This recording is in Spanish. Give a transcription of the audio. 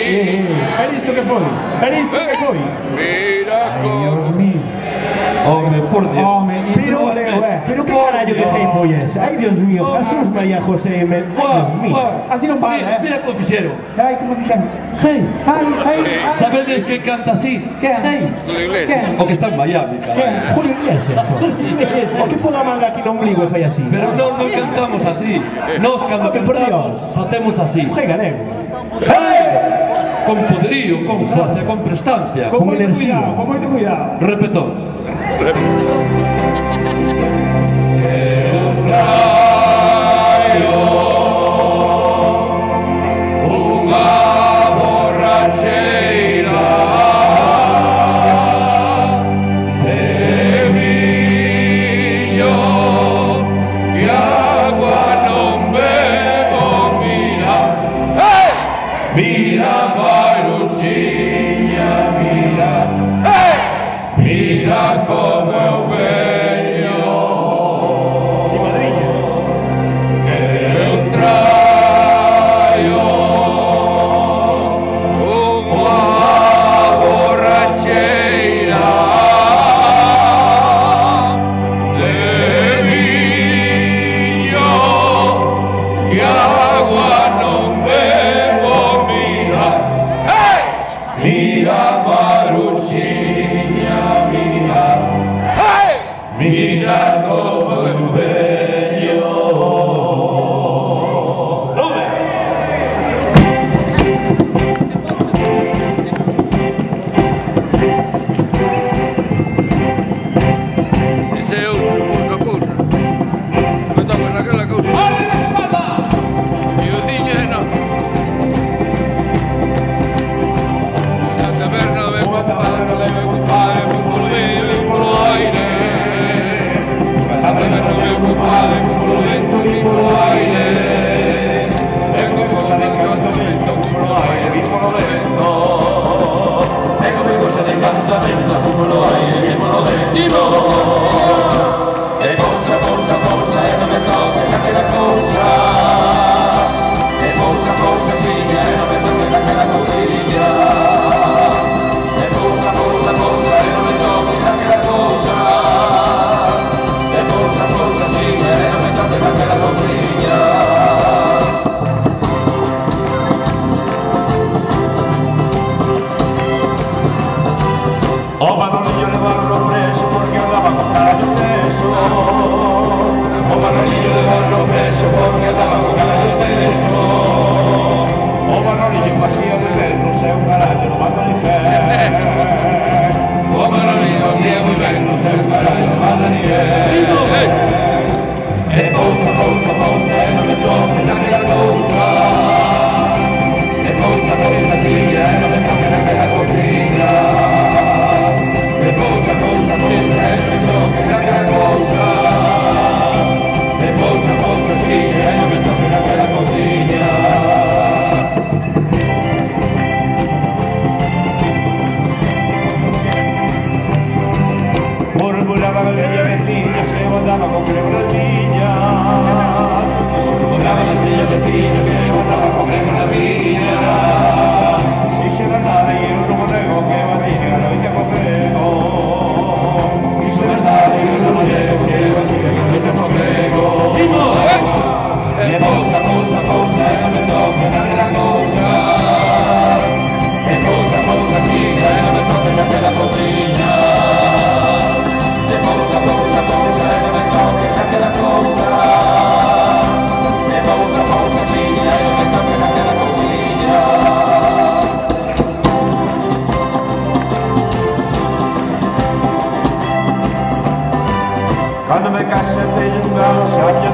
Era isto que foi? Era isto que foi? Mira Ai, Dios mío. Home, por Dios. Home, isto valeu, Pero que carallo de fei foi ese? Ai, Dios mío, Jesús María José, ai, Dios mío. Así non para, Mira como fixeron. Ai, como fixeron? Hey, Ai. Sabedes que canta así? Quen? hey, la iglesia. Quen? O que está en Miami, Quen? caray. Julio Iglesias. O que pon a manga aquí no ombligo e fai así? Pero non cantamos así. Nos cando Home, por cantamos Dios. facemos así. Fai galego. Con poderío, con fuerza, con prestancia. Con moito enerxía. cuidado, con moito cuidado. Repetón. Quando me caccia te giungano,